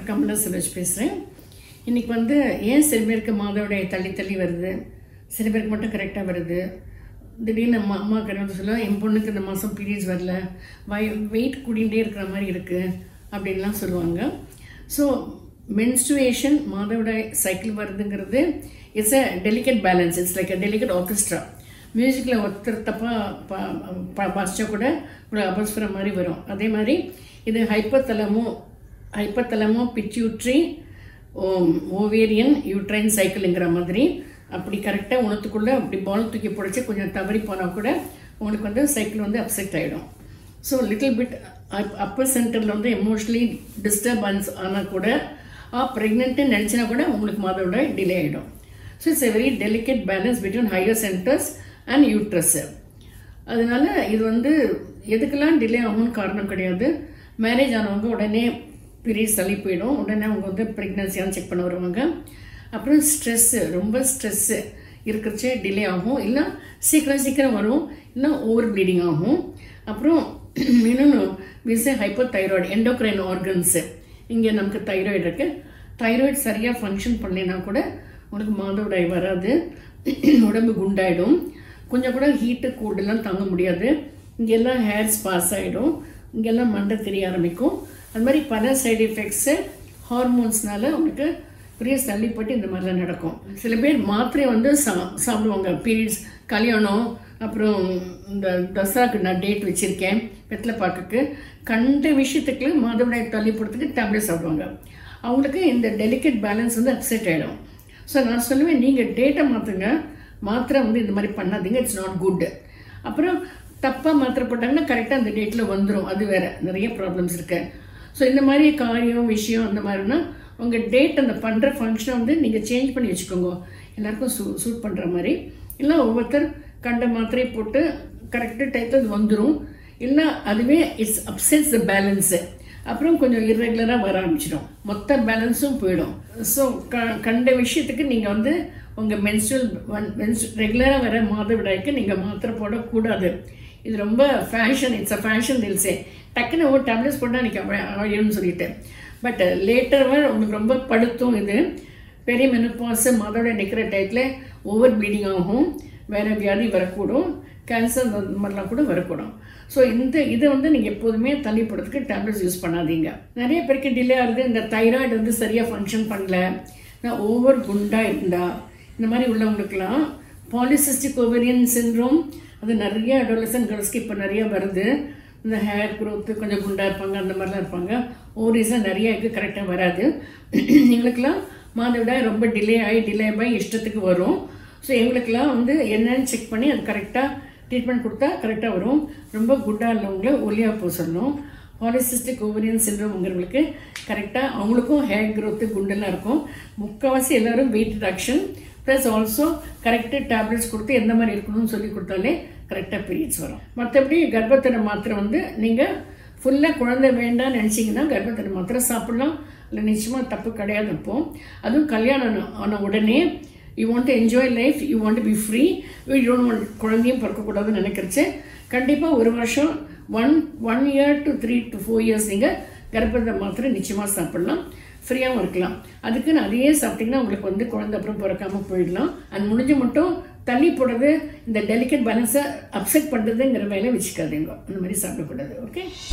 Doctor Kamala Suresh பேசுகிறேன். இன்றைக்கி வந்து ஏன் சில பேருக்கு மாதவிடாய் தள்ளி தள்ளி வருது, சில பேருக்கு மட்டும் கரெக்டாக வருது. திடீர்னு அம்மா கரெக்டாக சொல்லுவாங்க, என் பொண்ணுக்கு இந்த மாதம் பீரியட்ஸ் வரல, வெயிட் கூடிகிட்டே இருக்கிற மாதிரி இருக்குது அப்படின்லாம் சொல்லுவாங்க. ஸோ மென்ஸ்ட்ருவேஷன் மாதவிடாய் சைக்கிள் வருதுங்கிறது it's a delicate balance. It's like a delicate orchestra. மியூசிக்கில் ஒருத்தர் தப்பாக வாசித்தா கூட ஒரு அபஸ்வர மாதிரி வரும். அதே மாதிரி இது ஹைப்போதலமோ பிட்யூட்ரி ஓவேரியன் யூட்ரைன் சைக்கிளுங்கிற மாதிரி அப்படி கரெக்டாக உணத்துக்குள்ளே அப்படி பால் தூக்கி பிடிச்சி கொஞ்சம் தவறி போனால் கூட உங்களுக்கு வந்து சைக்கிள் வந்து அப்செட் ஆகிடும். ஸோ லிட்டில் பிட் அப்பர் சென்டரில் வந்து எமோஷ்னலி டிஸ்டர்பன்ஸ் ஆனால் கூட ப்ரெக்னென்ட்டு நினச்சினா கூட உங்களுக்கு மாதவிடாய் டிலே ஆகிடும். So it's a very delicate balance between higher centres and uterus. அதனால இது வந்து எதுக்கெல்லாம் டிலே ஆகும்னு காரணம் கிடையாது. மேரேஜ் ஆனவங்க உடனே பீரியட்ஸ் தள்ளி போயிடும், உடனே அவங்க வந்து ப்ரெக்னன்சியான்னு செக் பண்ண வருவாங்க. அப்புறம் ரொம்ப ஸ்ட்ரெஸ்ஸு இருக்கிறச்சே டிலே ஆகும், இல்லை சீக்கிரம் வரும், இல்லை ஓவர் ப்ளீடிங் ஆகும். அப்புறம் இன்னொன்று ஹைப்போதைராய்டு எண்டோக்ரைன் ஆர்கன்ஸு, இங்கே நமக்கு தைராய்டு இருக்குது. தைராய்டு சரியாக ஃபங்க்ஷன் பண்ணலைன்னா கூட உங்களுக்கு மாதவிடாய் வராது, உடம்பு குண்டாயிடும், கொஞ்சம் கூட ஹீட்டு கூடெல்லாம் தாங்க முடியாது, இங்கெல்லாம் ஹேர்ஸ் பாஸ் ஆகிடும், இங்கெல்லாம் மண்டை தெரிய ஆரம்பிக்கும். அது மாதிரி பல சைடு எஃபெக்ட்ஸு ஹார்மோன்ஸ்னால உங்களுக்கு பீரியட்ஸ் தள்ளிப்பட்டு இந்த மாதிரிலாம் நடக்கும். சில பேர் மாத்திரை வந்து சாப்பிடுவாங்க. பீரியட்ஸ், கல்யாணம், அப்புறம் இந்த தசராக்கு நான் டேட் வச்சுருக்கேன் வெத்தலை பாக்குக்கு, கண்ட விஷயத்துக்கு மாதவிடாய் தள்ளிப்படுறதுக்கு டேப்லெட் சாப்பிடுவாங்க. அவங்களுக்கு இந்த டெலிகேட் பேலன்ஸ் வந்து அப்செட் ஆகிடும். ஸோ நான் சொல்லுவேன், நீங்கள் டேட்டை மாற்றுங்க, மாத்திரை வந்து இந்த மாதிரி பண்ணாதீங்க, இட்ஸ் நாட் குட். அப்புறம் தப்பாக மாத்திரை போட்டாங்கன்னா கரெக்டாக அந்த டேட்டில் வந்துடும், அது வேறு நிறைய ப்ராப்ளம்ஸ் இருக்கு. ஸோ இந்த மாதிரி விஷயம் அந்த மாதிரினா உங்கள் டேட் அந்த பண்ணுற ஃபங்க்ஷனை வந்து நீங்கள் சேஞ்ச் பண்ணி வச்சுக்கோங்க, எல்லாருக்கும் சூட் பண்ணுற மாதிரி. இல்லை ஒவ்வொருத்தர் கண்ட மாத்திரை போட்டு கரெக்டாக டைத்தில் அது வந்துடும், இல்லை அதுவே இட்ஸ் அப்செட்ஸ் த பேலன்ஸு. அப்புறம் கொஞ்சம் இர்ரெகுலராக வர ஆரம்பிச்சிடும், மொத்த பேலன்ஸும் போயிடும். ஸோ கண்ட விஷயத்துக்கு நீங்கள் வந்து உங்கள் ரெகுலராக வர மாதவிடாய்க்கு நீங்கள் மாத்திரை போடக்கூடாது. இது ரொம்ப ஃபேஷன், இட்ஸ் அ ஃபேஷன் தில்ஸே. டக்குன்னு ஒரு டேப்லெட்ஸ் போட்டால் எனக்கு ஆயிடும்னு சொல்லிட்டு, பட் லேட்டர் உங்களுக்கு ரொம்ப படுத்தும். இது பெரிய மெனோபாஸ் மாதவிடாய் நிற்கிற டயத்தில் ஓவர் ப்ளீடிங் ஆகும், வேறு வியாதி வரக்கூடும், கேன்சர் அந்த மாதிரிலாம் கூட வரக்கூடும். ஸோ இதை வந்து நீங்கள் எப்போதுமே தள்ளிப்படுறதுக்கு டேப்லெட்ஸ் யூஸ் பண்ணாதீங்க. நிறைய பேருக்கு டிலே ஆகுது, இந்த தைராய்டு வந்து சரியாக ஃபங்க்ஷன் பண்ணல, ஓவர் குண்டாக இருந்தால், இந்த மாதிரி உள்ளவங்களுக்கெல்லாம் பாலிசிஸ்டிக் ஓவேரியன் சிண்ட்ரோம், அது நிறைய அடோலசன்ட் கேர்ள்ஸ்க்கு இப்போ நிறைய வருது. இந்த ஹேர் க்ரோத்து கொஞ்சம் குண்டாக இருப்பாங்க, அந்த மாதிரிலாம் இருப்பாங்க. ஓவரீஸாக நிறைய இருக்குது, கரெக்டாக வராது. எங்களுக்கெல்லாம் மாதவிடாய் ரொம்ப டிலே ஆகி இஷ்டத்துக்கு வரும். ஸோ எங்களுக்கெல்லாம் வந்து என்னன்னு செக் பண்ணி அது கரெக்டாக ட்ரீட்மெண்ட் கொடுத்தா கரெக்டாக வரும். ரொம்ப குண்டாக இல்லவங்கள ஒல்லியாக போக சொல்லணும். பாலிசிஸ்டிக் ஓவரியன் சிண்ட்ரோம்ங்கிறவங்களுக்கு கரெக்டாக அவங்களுக்கும் ஹேர் க்ரோத்து குண்டெல்லாம் இருக்கும். முக்கால்வாசி எல்லோரும் வெயிட் ரிடக்ஷன் ப்ளஸ் ஆல்சோ கரெக்டாக டேப்லெட்ஸ் கொடுத்து எந்த மாதிரி இருக்கணும்னு சொல்லி கொடுத்தாலே கரெக்டாக பீரியட்ஸ் வரும். மற்றபடி கர்ப்பத்தடை மாத்திரை வந்து நீங்கள் ஃபுல்லாக குழந்தை வேண்டாம்னு நினச்சிங்கன்னா கர்ப்பத்தடை மாத்திரை சாப்பிட்லாம், இல்லை நிச்சயமாக தப்பு கிடையாது. அப்போது அதுவும் கல்யாணம் ஆன உடனே you want to enjoy life, you want to be free, you don't want குழந்தையும் பிறக்கக்கூடாதுன்னு நினைக்கிறச்சு கண்டிப்பாக ஒரு வருஷம் 1 year to 3 to 4 years நீங்கள் கர்ப்பத்தை மாத்திரை நிச்சயமாக சாப்பிட்லாம், ஃப்ரீயாகவும் இருக்கலாம். அதுக்குன்னு அதையே சாப்பிட்டிங்கன்னா உங்களுக்கு வந்து குழந்தை அப்புறம் பிறக்காமல் போயிடலாம். அது முடிஞ்சு மட்டும் தள்ளி போடுறது, இந்த டெலிகேட் பேலன்ஸை அப்செட் பண்ணுறதுங்கிற வேலையை வச்சுக்காதீங்க, அந்த மாதிரி சாப்பிடக்கூடாது. ஓகே.